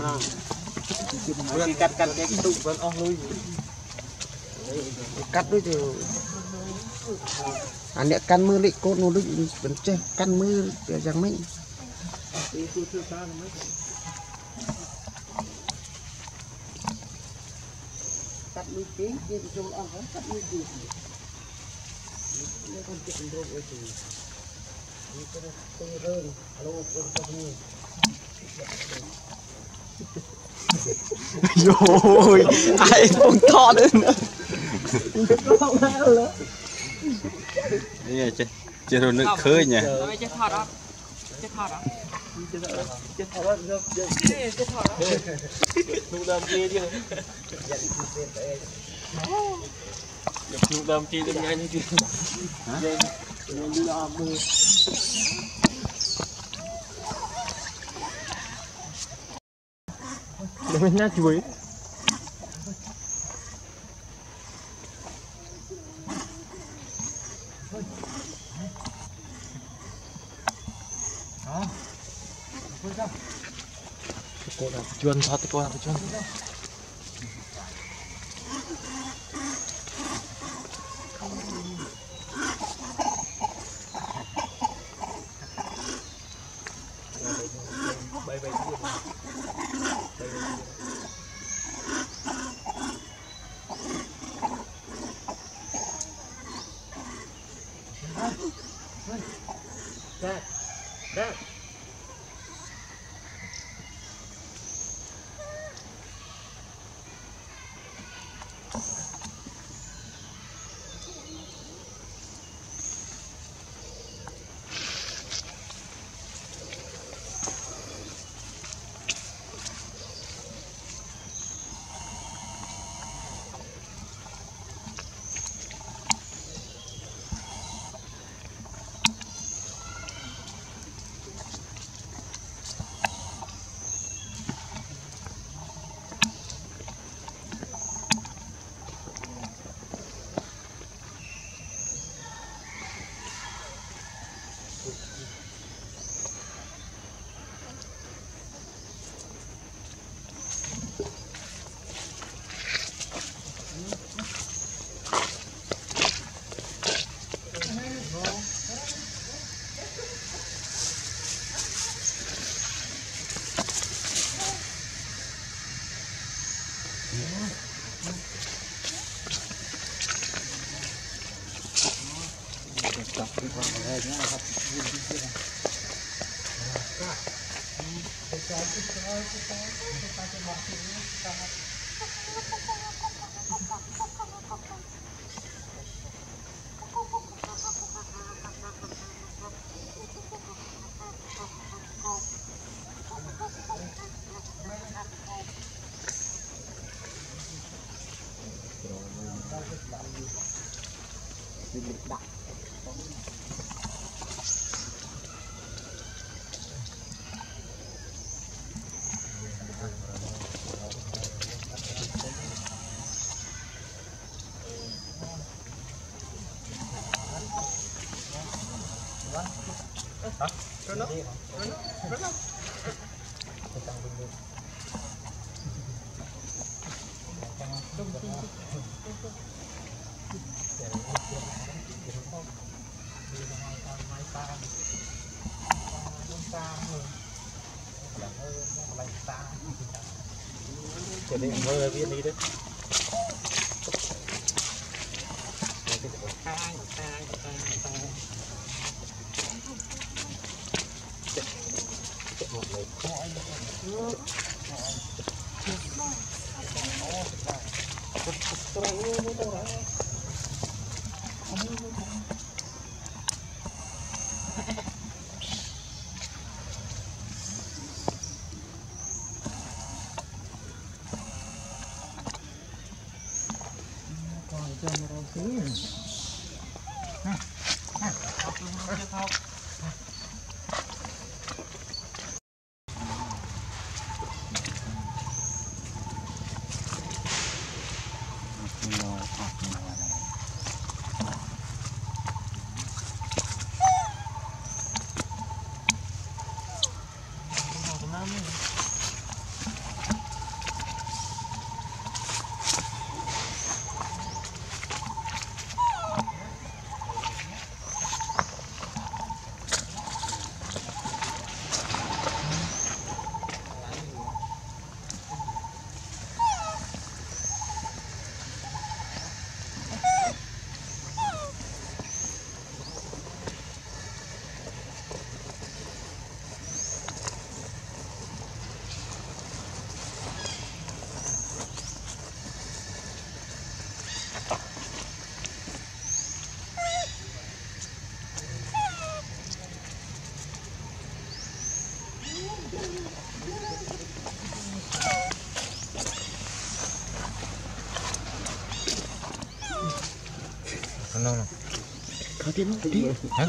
nào cắt cái tụ vẫn ong lui cắt đôi rồi anh cắt mưa lịch cốt nó định vẫn chơi cắt mưa để chẳng mấy cắt mưa tiếng kia trong ong vẫn cắt mưa gì nó còn chuyện rồi vậy thì tôi rơi alo tôi rồi ai không to nữa đây là chơi rồi nước khơi nhỉ chết thọt đó nụ đầm kia chứ nụ đầm kia đừng ngay như kia mình nhá chuối chuồn thật cô làm chuồn Dad. Jadi mơ viên đi đấy. Khởi tiến đi.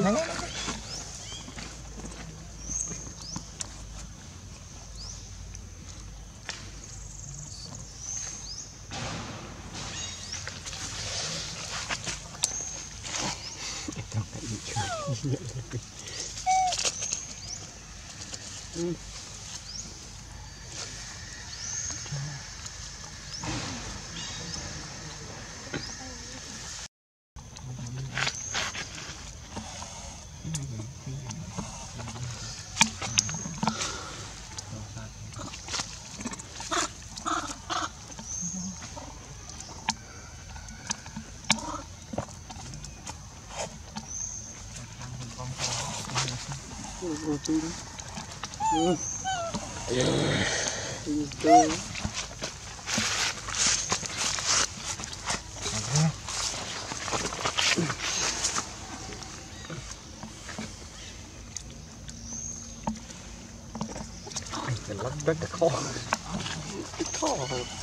Lắc rất là khó. Khó.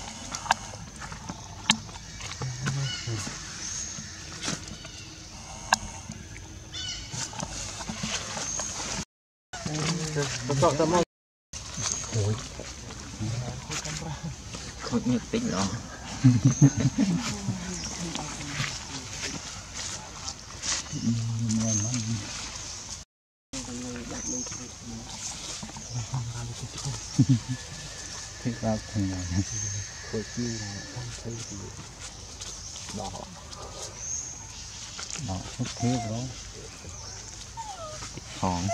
Khôi nhiệt tính đó. Thì vào thằng này Khôi chiêu là không thấy gì. Đỏ. nó hút thế đó. Hòn.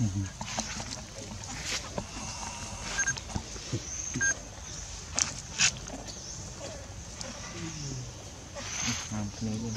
Làm cái này đi.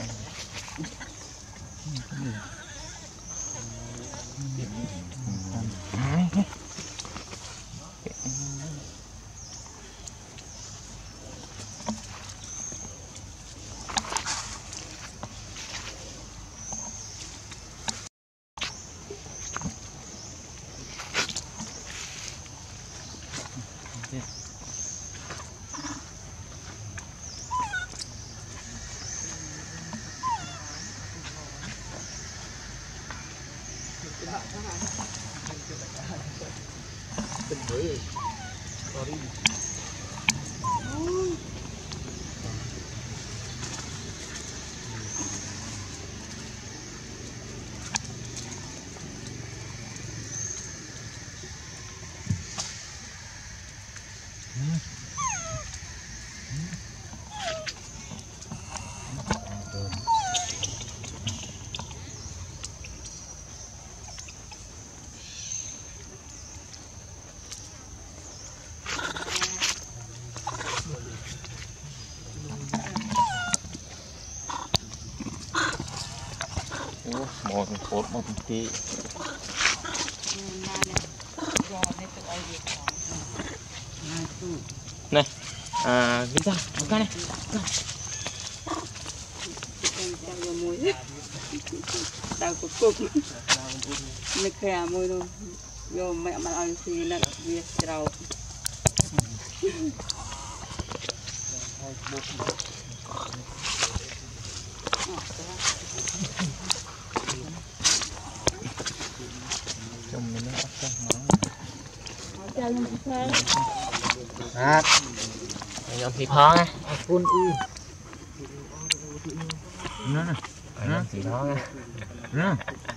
Một phút một tí. Này, cái ra, cái này. Đau cục cục. Nước khè môi luôn. Vô mẹ mà ăn xì nè, việc rau. Chồng mình nó ấp ra Hát. nhóm thịt hòn á. Phun uy. Nó nè. Nhóm thịt hòn á. Nó.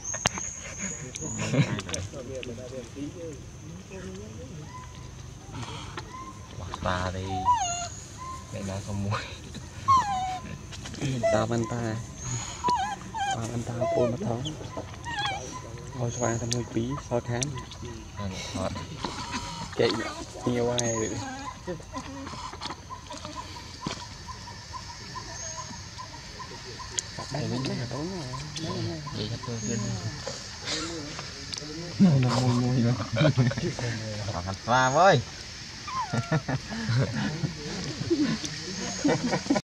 Ta đi. Đây là không muối. Ta bên ta. Ta bên ta phun mà thấu. Ngồi xoay thành người bí so khán. Chạy nhiều ai rồi. Đây nó là tối rồi. Vậy chắc tôi quên. Nó mùi mùi rồi. Thành pha với.